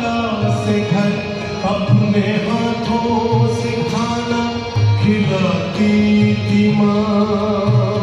माला से घर अपने हाथों से खाना खिलाती थी माँ।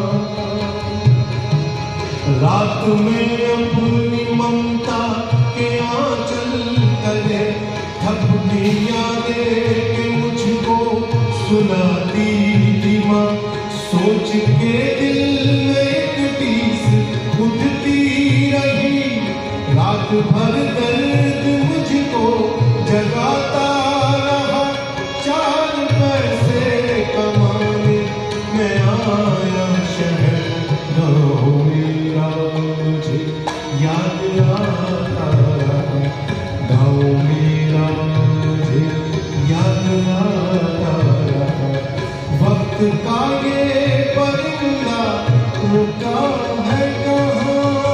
रात में अपनी ममता के आंचल तले थपकी यादें के मुझको सुनाती थी माँ। सोच के दिल में एक टीस उठती रही, रात भर दर्द मुझको जगाता रहा। 4 पैसे कमाने मैं आया शहर, गाँव मेरा मुझे याद आता रहा। गाँव मेरा मुझे याद आता रहा। वक्त का ये परिंदा रुका है कहाँ।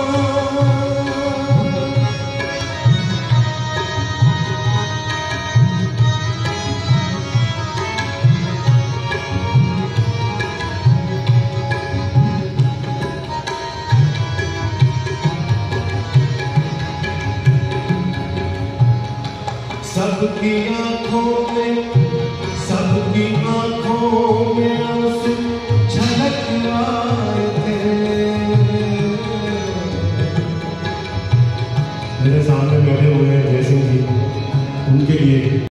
सबकी आंखों में आंसू झलक आए थे। मेरे सामने बैठे हुए हैं जय सिंह जी, उनके लिए